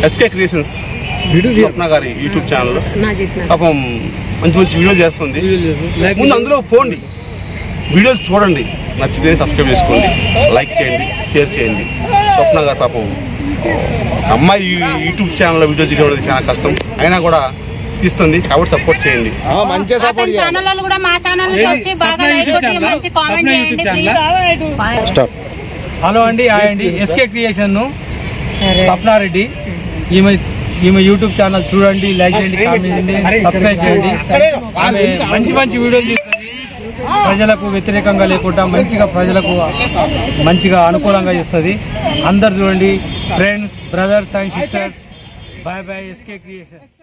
SK creations స్వప్న గారి YouTube channel పాపం మంచి మంచి వీడియోలు చేస్తుంది. ముందు అందులో పోండి, వీడియోలు చూడండి, నచ్చితే సబ్స్క్రైబ్ చేసుకోండి, లైక్ చేయండి, షేర్ చేయండి. స్వప్న గారు పాపం అమ్మాయి యూట్యూబ్ ఛానల్లో వీడియో తీయడం చాలా కష్టం, అయినా కూడా తీస్తుంది కాబట్టి సపోర్ట్ చేయండి. హలో అండి, హాయ్ అండి. ఎస్కే క్రియేషన్ స్వప్నారెడ్డి, ఈమె యూట్యూబ్ ఛానల్ చూడండి, లైక్ చేయండి, కామెంట్ చేయండి, సబ్స్క్రైబ్ చేయండి. ఆమె మంచి మంచి వీడియోలు చేస్తుంది, ప్రజలకు వ్యతిరేకంగా లేకుండా ప్రజలకు మంచిగా అనుకూలంగా చేస్తుంది. అందరు చూడండి, friends, brothers and sisters. Bye bye, SK creation.